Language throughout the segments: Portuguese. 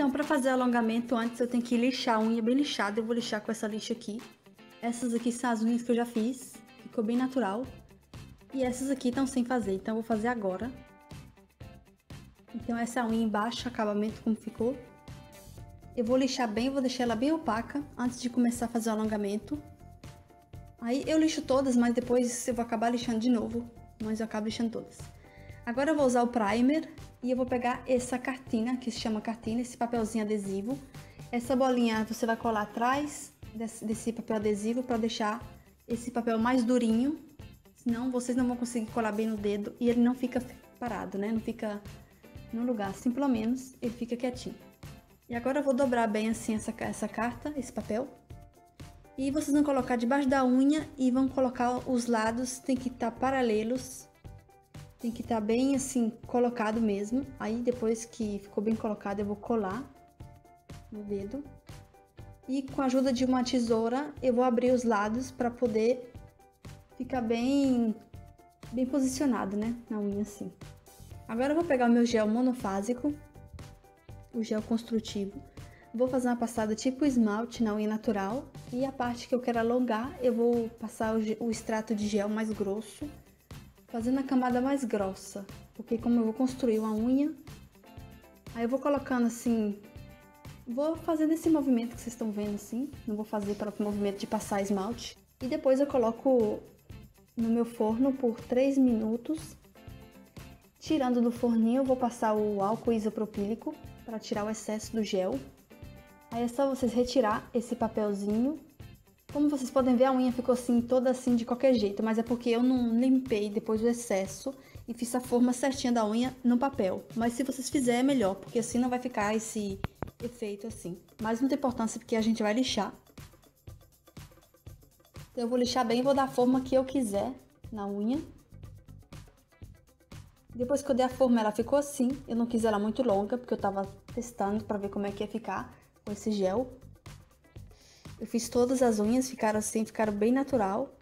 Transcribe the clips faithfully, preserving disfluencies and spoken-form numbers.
Então, para fazer alongamento, antes eu tenho que lixar a unha bem lixada. Eu vou lixar com essa lixa aqui. Essas aqui são as unhas que eu já fiz. Ficou bem natural. E essas aqui estão sem fazer, então eu vou fazer agora. Então essa unha embaixo, acabamento como ficou. Eu vou lixar bem, eu vou deixar ela bem opaca antes de começar a fazer o alongamento. Aí eu lixo todas, mas depois eu vou acabar lixando de novo. Mas eu acabo lixando todas. Agora eu vou usar o primer e eu vou pegar essa cartina, que se chama cartina, esse papelzinho adesivo. Essa bolinha você vai colar atrás desse, desse papel adesivo para deixar esse papel mais durinho. Senão vocês não vão conseguir colar bem no dedo e ele não fica parado, né? Não fica no lugar, assim pelo menos ele fica quietinho. E agora eu vou dobrar bem assim essa, essa carta, esse papel. E vocês vão colocar debaixo da unha e vão colocar os lados, tem que estar paralelos. Tem que estar bem assim, colocado mesmo. Aí depois que ficou bem colocado eu vou colar no dedo. E com a ajuda de uma tesoura eu vou abrir os lados para poder ficar bem, bem posicionado, né, na unha assim. Agora eu vou pegar o meu gel monofásico, o gel construtivo. Vou fazer uma passada tipo esmalte na unha natural. E a parte que eu quero alongar, eu vou passar o, o extrato de gel mais grosso, fazendo a camada mais grossa. Porque como eu vou construir uma unha, aí eu vou colocando assim, vou fazendo esse movimento que vocês estão vendo assim. Não vou fazer para o movimento de passar esmalte. E depois eu coloco no meu forno por três minutos. Tirando do forninho, eu vou passar o álcool isopropílico para tirar o excesso do gel. Aí é só vocês retirar esse papelzinho. Como vocês podem ver, a unha ficou assim, toda assim de qualquer jeito, mas é porque eu não limpei depois do excesso e fiz a forma certinha da unha no papel. Mas se vocês fizerem é melhor, porque assim não vai ficar esse efeito assim. Mas não tem importância porque a gente vai lixar. Então eu vou lixar bem e vou dar a forma que eu quiser na unha. Depois que eu dei a forma, ela ficou assim. Eu não quis ela muito longa, porque eu tava testando pra ver como é que ia ficar com esse gel. Eu fiz todas as unhas, ficaram assim, ficaram bem natural.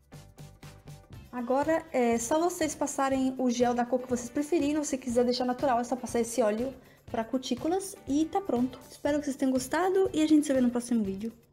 Agora é só vocês passarem o gel da cor que vocês preferirem. Se quiser deixar natural, é só passar esse óleo para cutículas e tá pronto. Espero que vocês tenham gostado e a gente se vê no próximo vídeo.